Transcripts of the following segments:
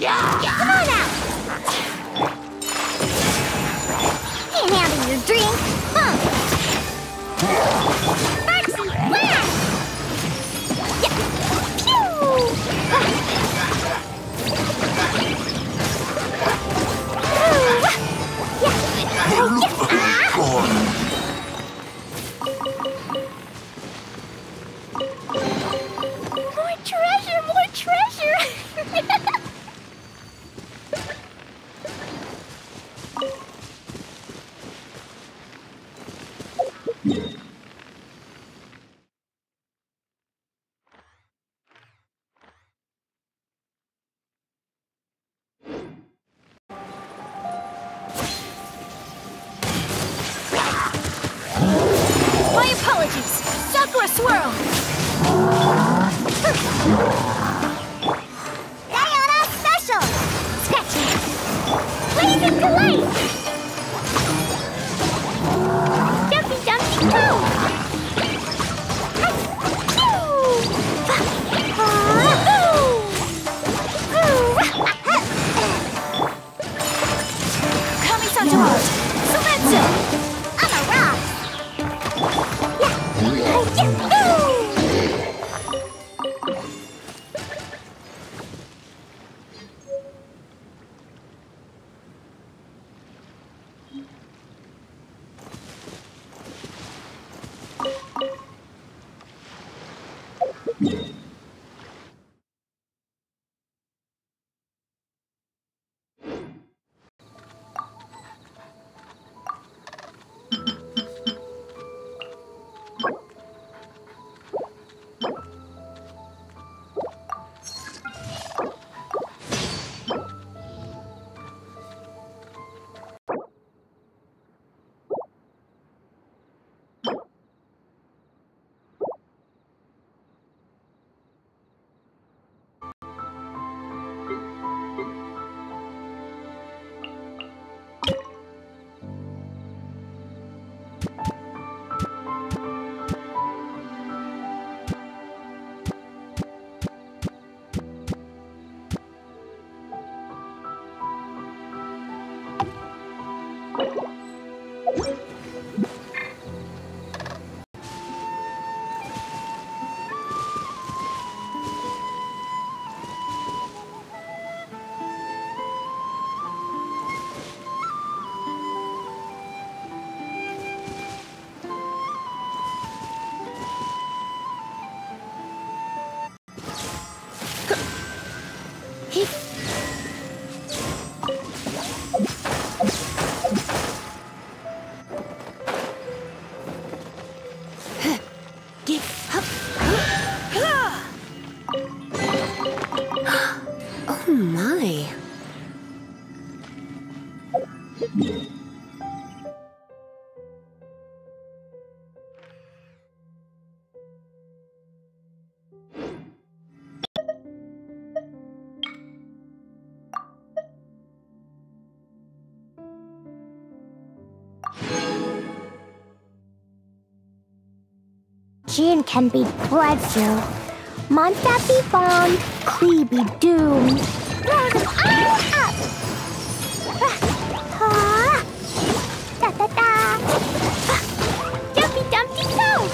Come on out! Can't handle your drink, huh? Mercy, flash! Yeah. Pew! More treasure, more treasure! My apologies! Sakura Swirl! Diana Special! Scratchy! Blazing Delight! Dumpy Dumpty Toe! Kami-Santo! Sumetsu! I'm a rock! Oh my. Jin can be dreadful. Monster be bombed, Klee be doomed. Throw them all up! Da da da! Dumpy Dumpty Toe!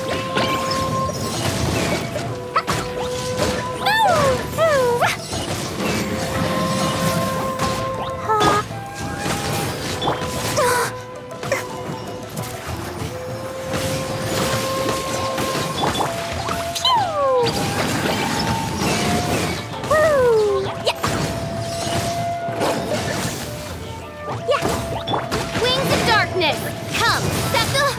Come, Settle!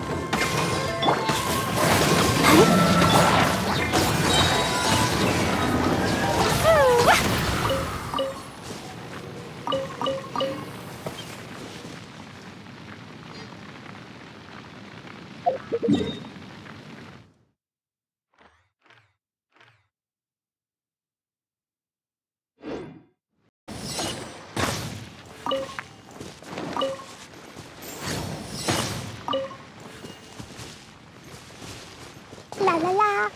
La la la.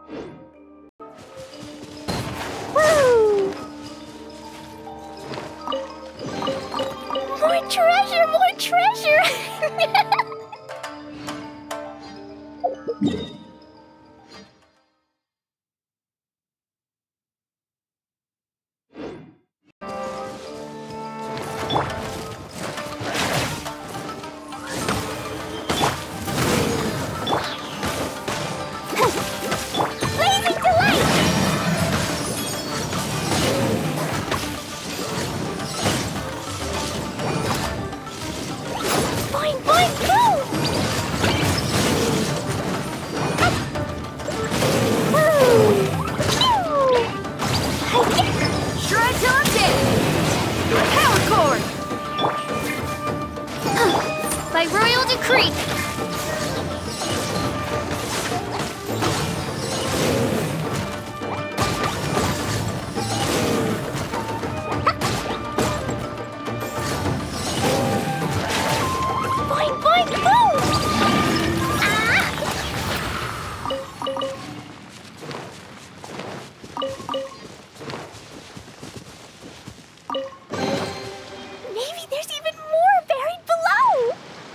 Woo! More treasure! More treasure! Blazing delight! Boing, boing, boom! Shred till I'm dead! Power chord! By royal decree! Boing, boing, boom! Ah! Maybe there's even more buried below!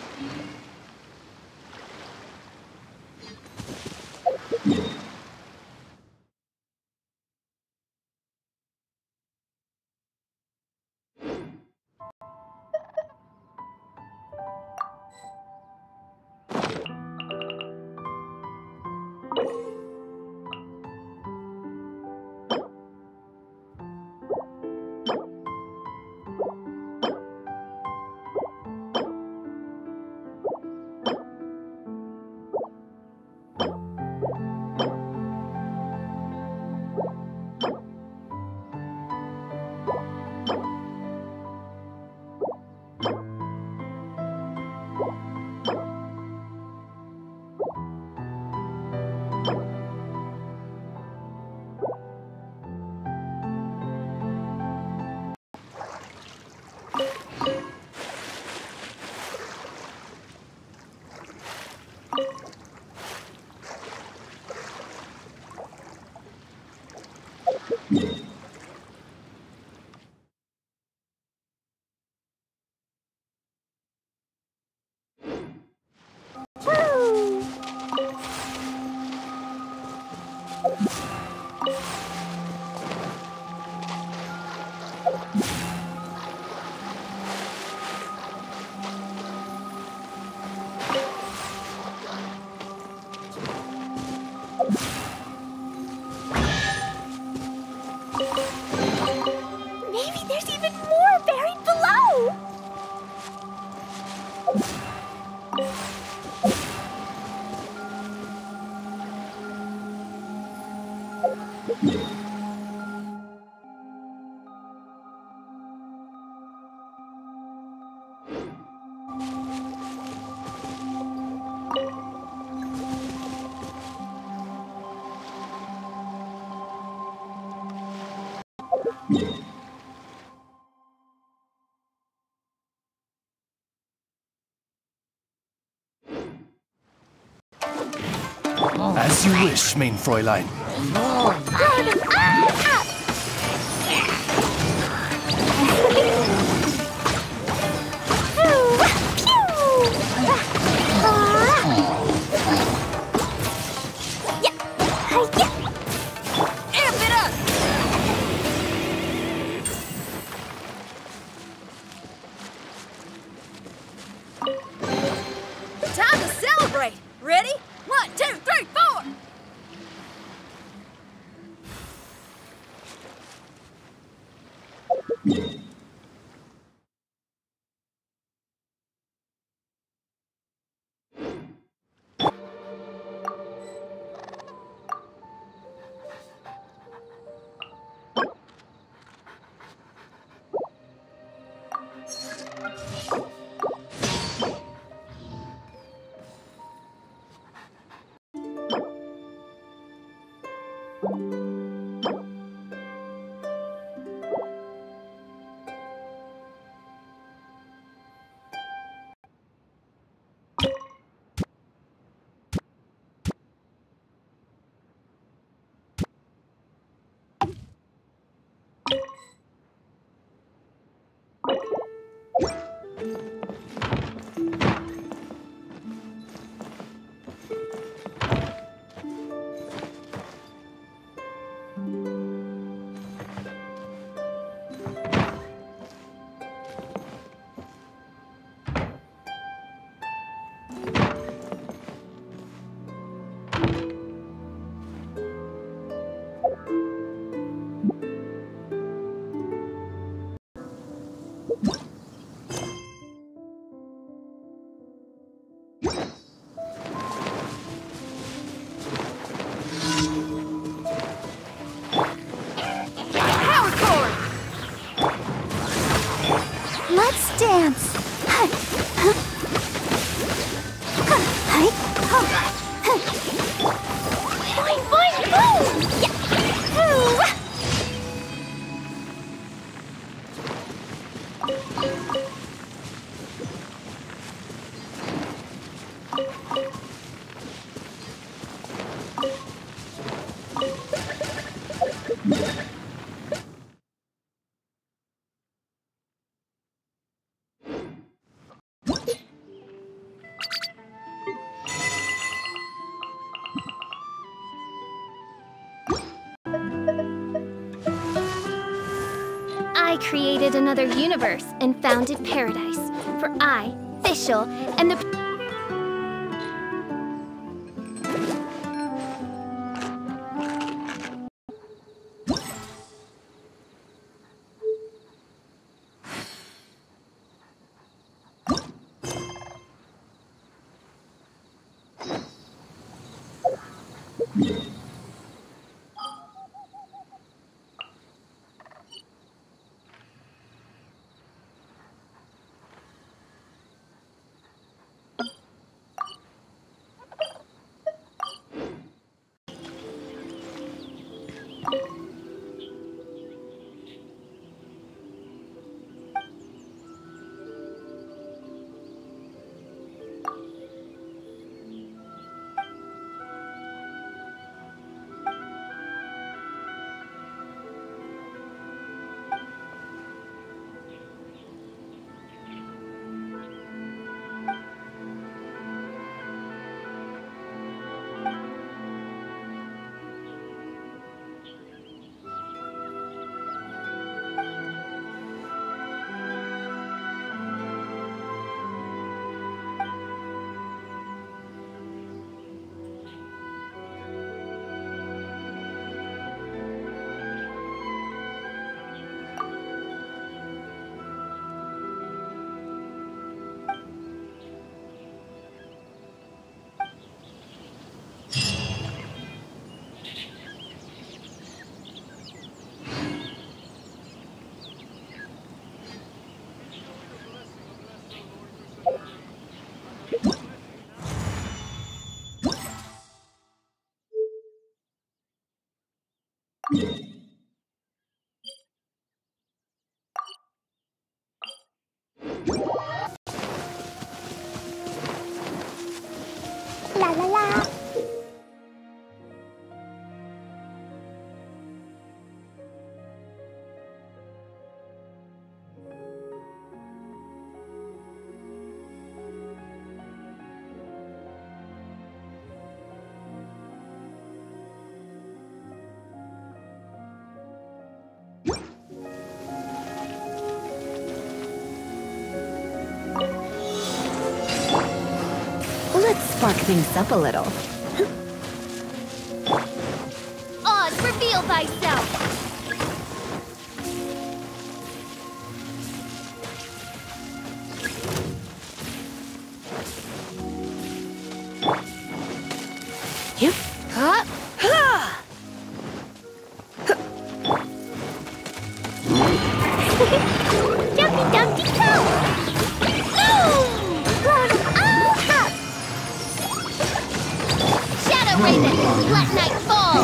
Woo! Maybe there's even more buried below! As you wish, mein Fräulein. Throw them all up! Amp it up! Time to celebrate! Ready? 1, 2, 3, 4! created another universe and founded paradise. For I, Fischl, and the... La la la. Let's spark things up a little. Oz, reveal thyself! Yep. Huh? Dumpty Dumpty Toe! Shadow Raven, let night fall!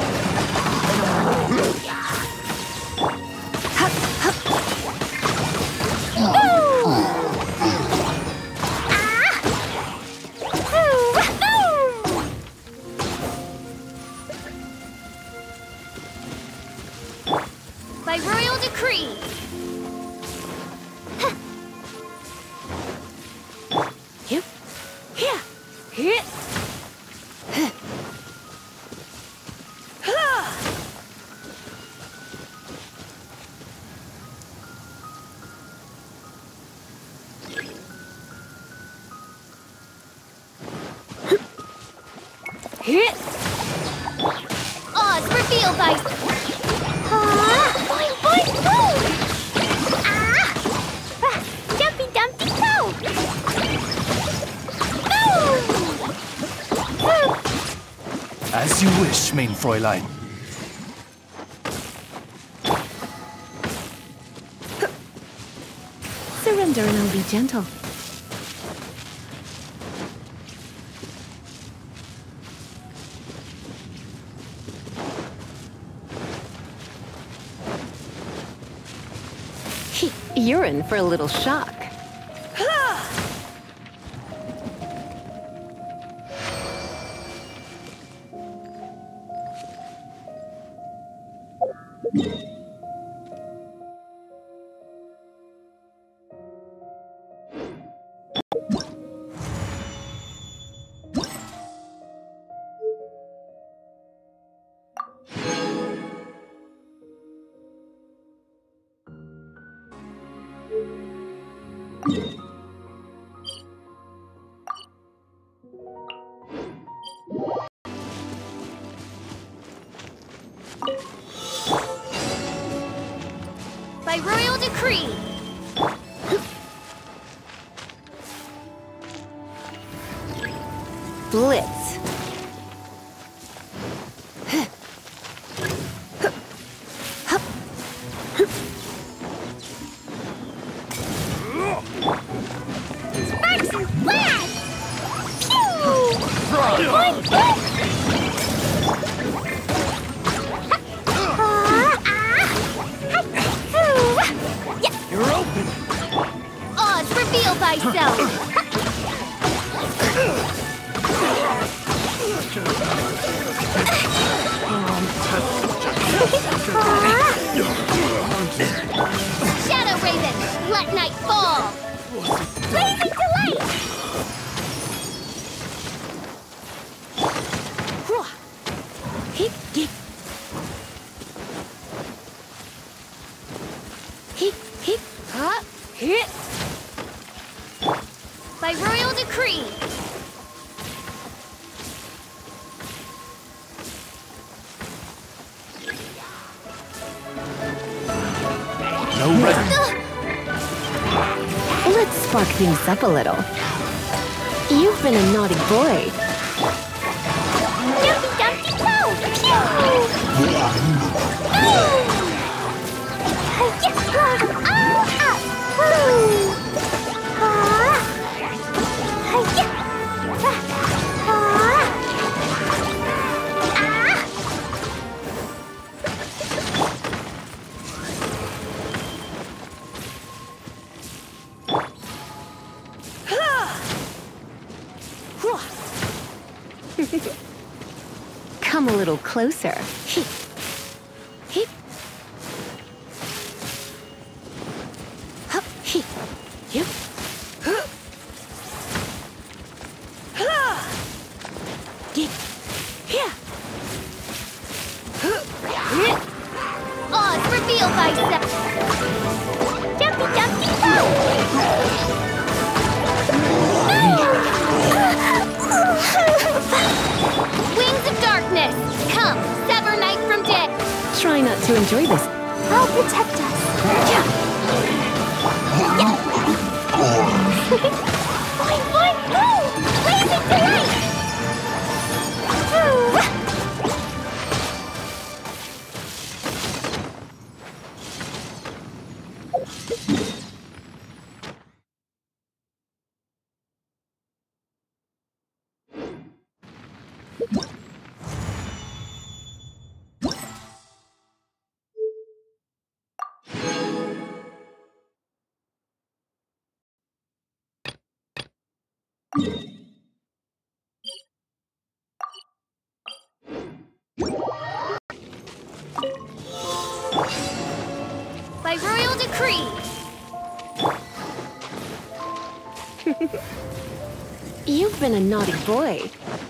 By royal decree! Yep. Yeah. Here. Oz, reveal thyself! Boing, boing, boom! Jumpy Dumpty Toe! As you wish, mein Fräulein. Surrender and I'll be gentle. You're in for a little shock. By royal decree. Blitz. Sparks and flash! Pew! Boing, boing! You're open! Oz, reveal thyself. Shadow Raven, let night fall. Blazing delight! Hip, hip. Hip, hip. Huh? Hip. By royal decree. No rest. Let's spark things up a little. You've been a naughty boy. Dumpty Dumpty Go! Pew! Come a little closer. Hip. Hip. Hup, hip. Yep. Get. Here. Oz, reveal thyself. Dumpty Dumpty Go! Wings of darkness, come, sever night from day. Try not to enjoy this. I'll protect us. Boing, boing, boom! Blazing delight! By royal decree. You've been a naughty boy.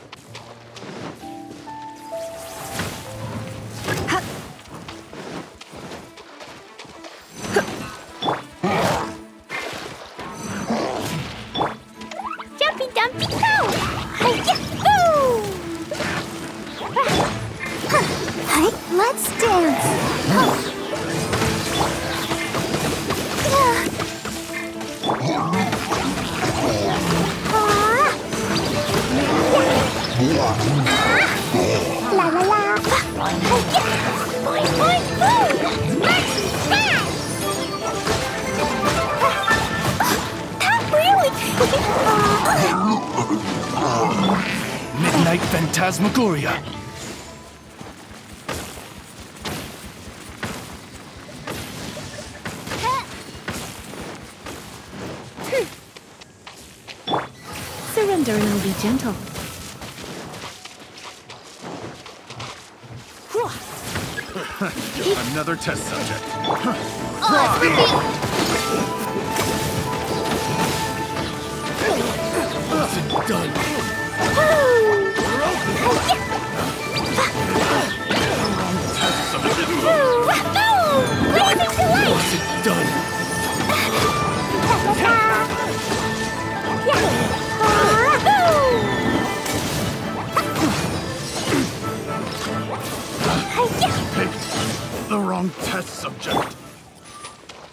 Dumpty Dumpty Go! Hi-ya-hoo! Let's dance! La la la! Boing, boing, boom! Smash! That really... Midnight Phantasmagoria. Surrender and I'll be gentle. Another test subject. Oz, reveal. It's done. Test subject. Blazing delight! It's done. Picked the wrong test subject.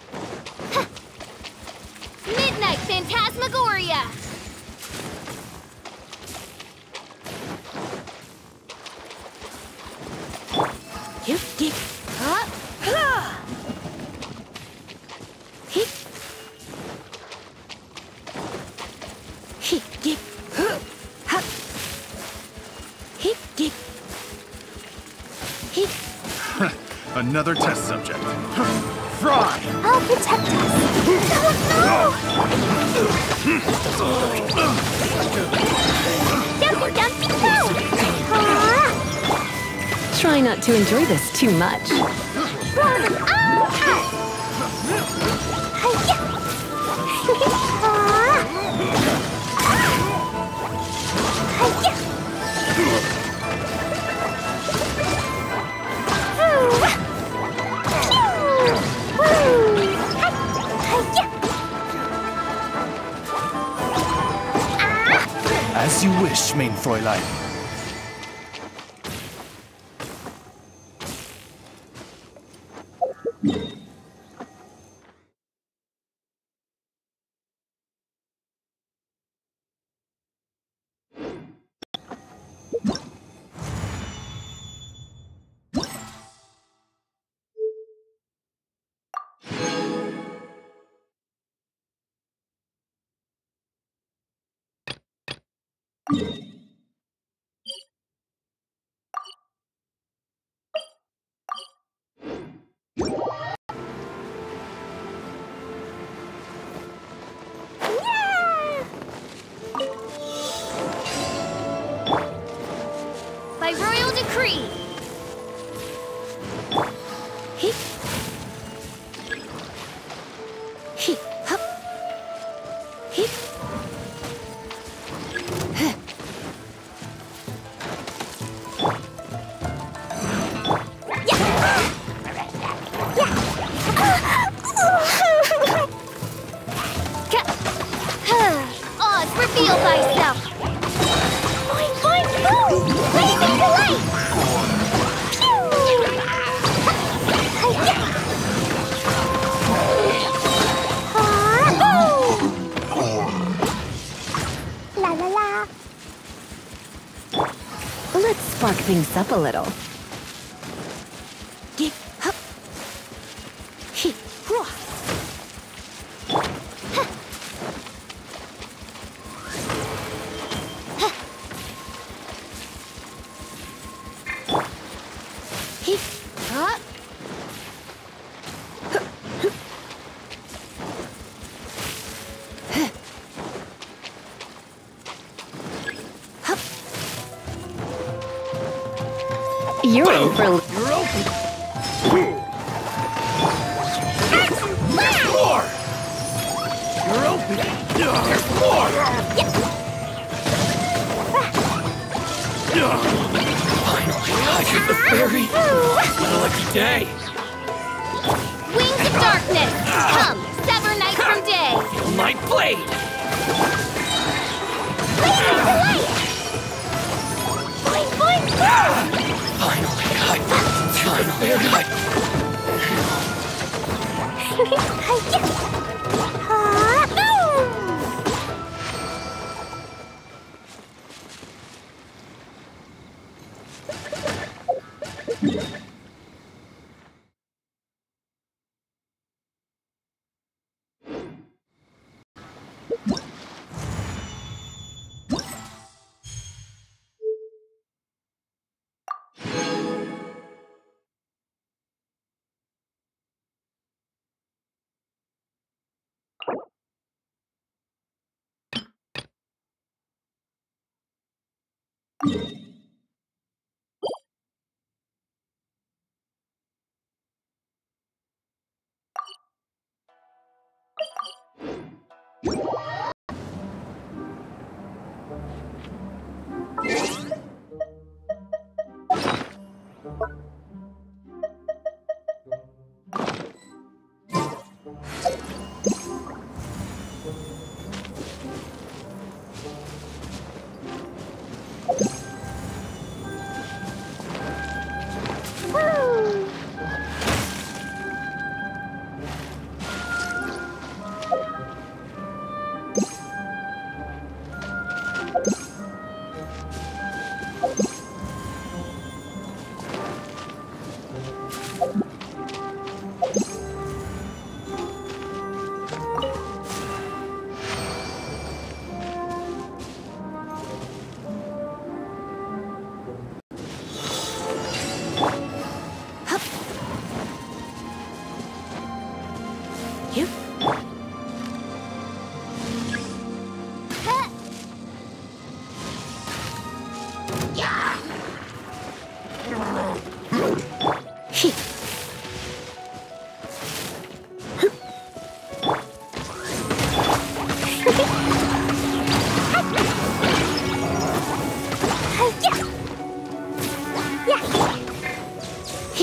Hip, hip, ha, ha. Hip, hip, hip, ha. Hip, hip, hip. Another test subject. Fry! I'll protect us. Jumpy, jumpy, go! Try not to enjoy this too much. Throw them all out! Hi-ya! As you wish, mein Fräulein. By royal decree. Hip, hip, hop, hip. Oz, reveal thyself. Boing, boing, boom! Blazing to light! La la la! Let's spark things up a little. Hip, hop, hip, hua. Hip, hop. Hup. You're in for a You're open! There's more! You're open! There's more! Finally, I get the fairy! What a lucky day! Wings of darkness. Come, sever night from day. Feel my blade! Blazing to light! Boing, boing, boom! Finally, Hi-ya! Boom!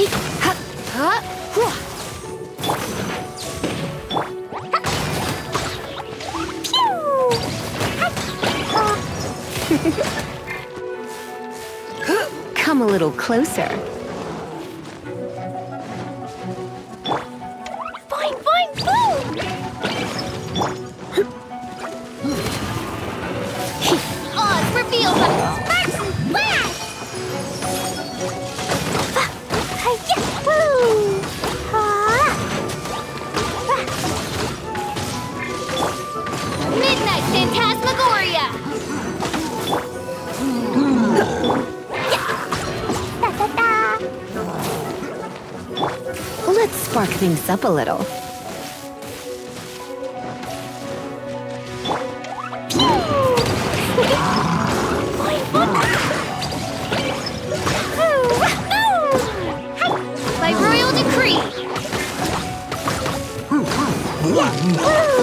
Come a little closer. Boing, boing, boom! Oz reveal the Sparks and flash! Yahoo! Midnight Phantasmagoria. Da-da-da! Let's spark things up a little. By royal decree. Throw them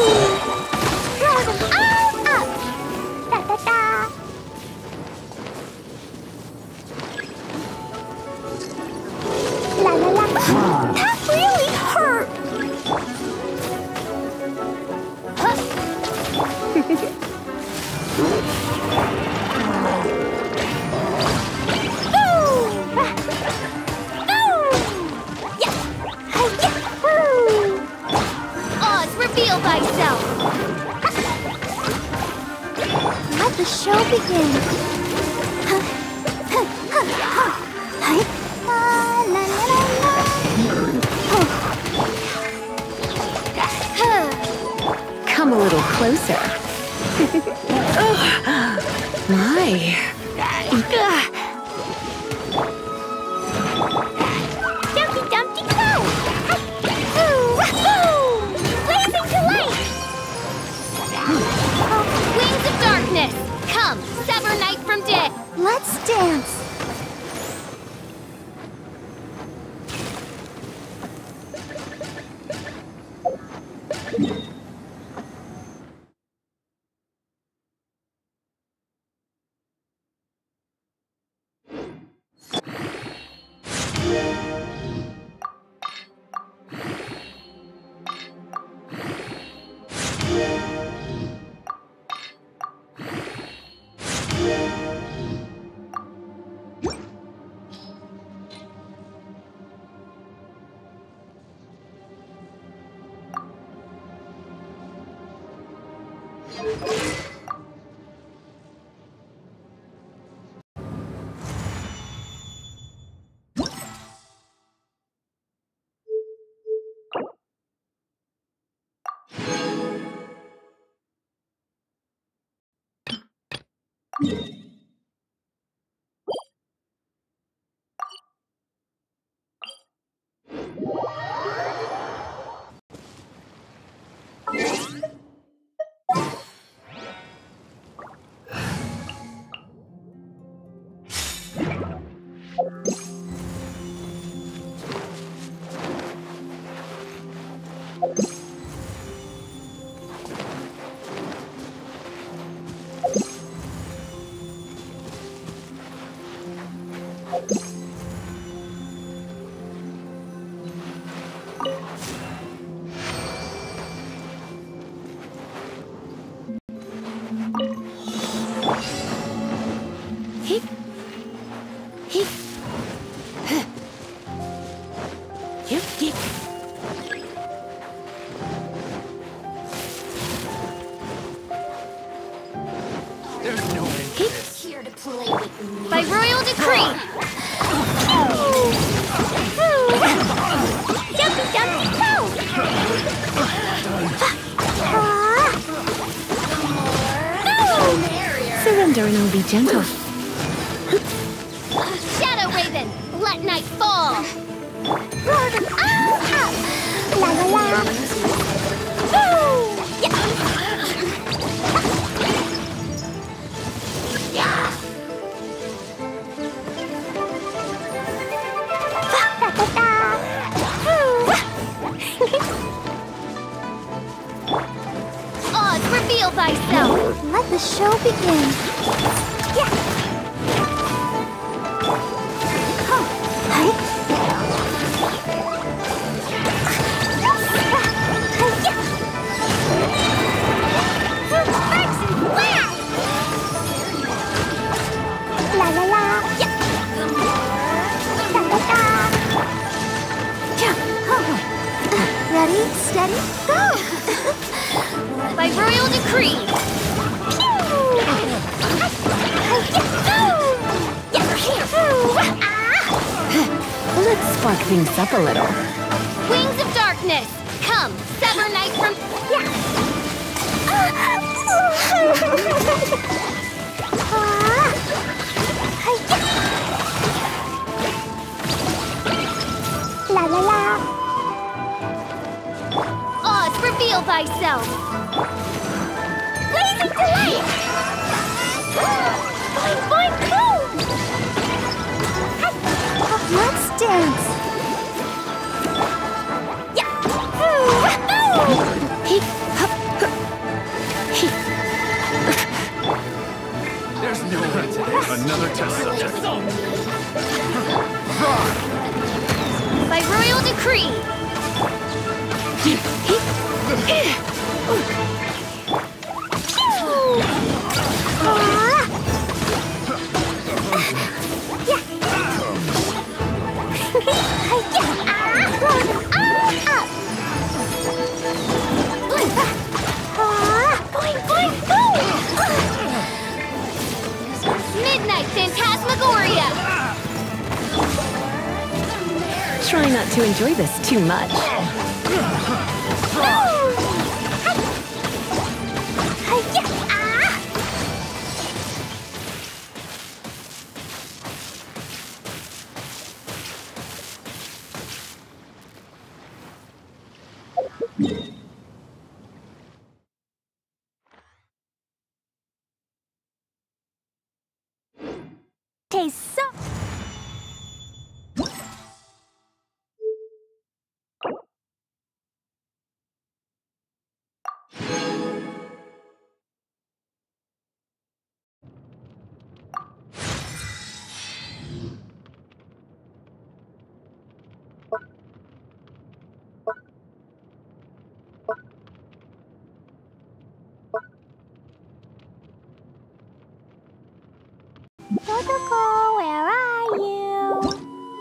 all up! Da-da-da! La la la! That really hurt! Oz reveal thyself. Let the show begin. La, la, la, la. Come a little closer. My. Dumpty Dumpty Go! Blazing to light! Wings of darkness. Come, sever night from day. Let's dance! There's no end to this. Here to play with me. By royal decree. Dumpty Dumpty Go! Surrender and I'll be gentle. Shadow Raven, let night fall. Roar them all up! La la la! Woo! Oz, reveal thyself. Let the show begin. Yeah. Huh. Hey. steady, go! By royal decree! Let's spark things up a little. Wings of darkness! Come, sever night from... La la la! Oz, reveal thyself! Blazing delight! Boing, boing, boom! Let's dance! Yeah! There's no way to another test subject. By royal decree! Midnight Phantasmagoria! Try not to enjoy this too much. Tastes so... Protocol, where are you?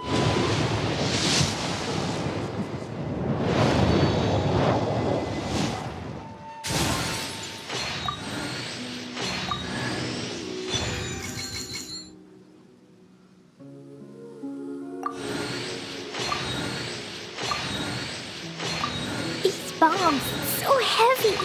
These bombs, so heavy.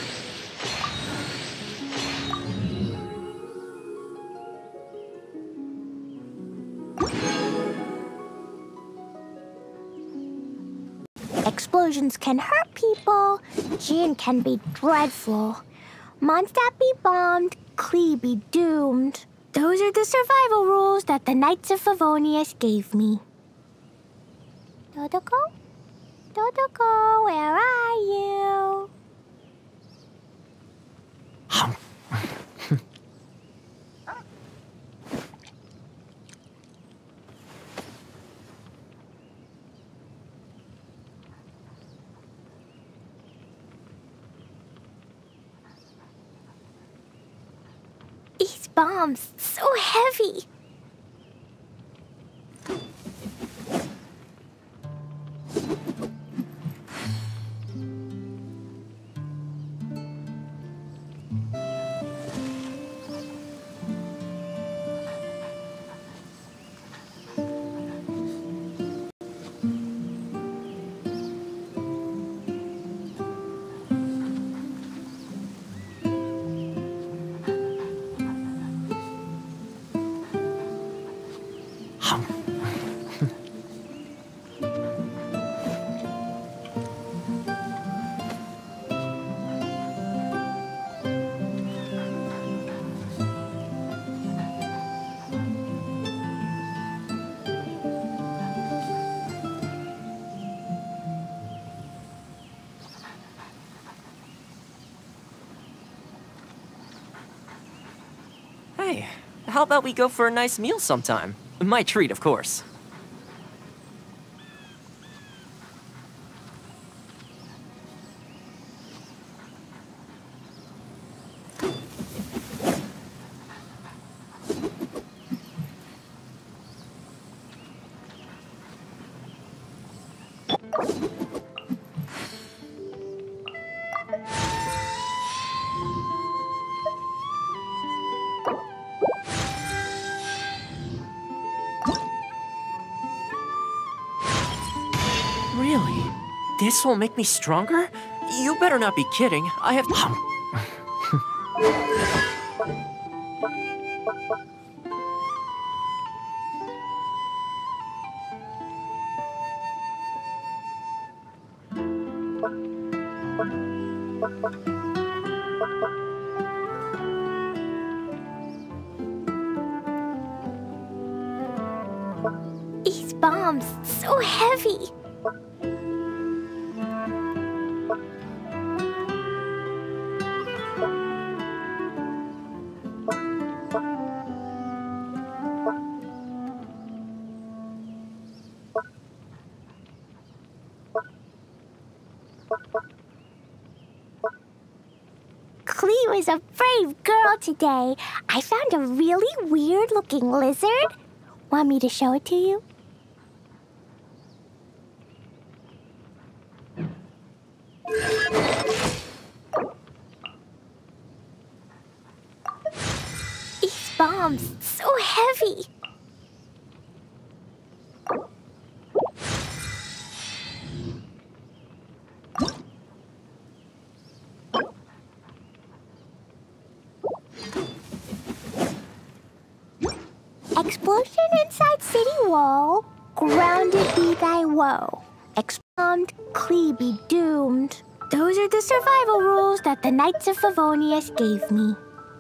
Explosions can hurt people. Jean can be dreadful. Mondstadt be bombed. Klee be doomed. Those are the survival rules that the Knights of Favonius gave me. Dodoko? Dodoko, where are you? These bombs, so heavy. Hey, how about we go for a nice meal sometime? My treat, of course. Really? This will make me stronger? You better not be kidding. I have... These bombs, so heavy. Cleo is a brave girl today. I found a really weird-looking lizard. Want me to show it to you? These bombs, so heavy. Explosion inside city wall, grounded be thy woe. Bombed, Clee be doomed. Those are the survival rules that the Knights of Favonius gave me.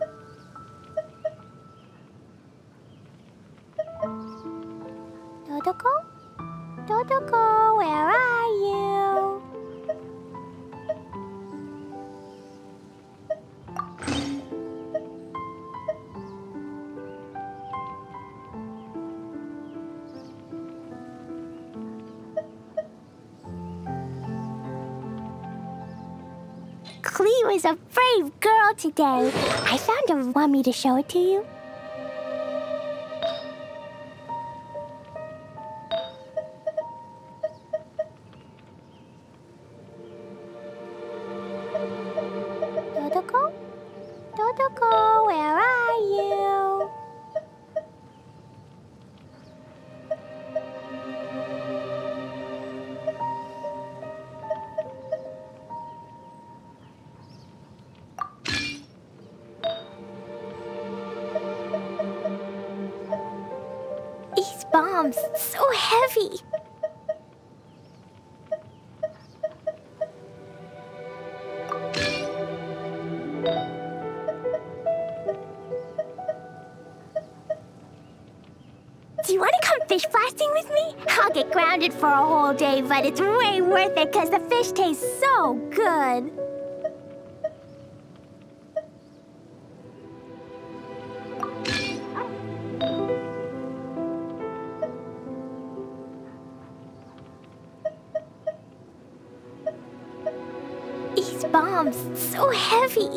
Dodoko? Dodoko, where are you? Cleo is a brave girl today. I found a... Want me to show it to you? Dodoko? Dodoko, where are you? These bombs, so heavy. Do you want to come fish blasting with me? I'll get grounded for a whole day, but it's way worth it because the fish tastes so good. These bombs, so heavy.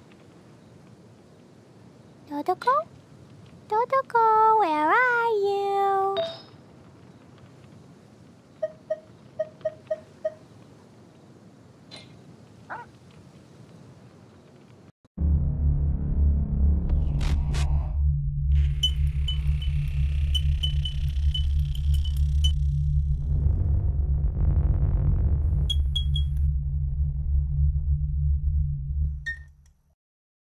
Dodoko? Dodoko, where are you?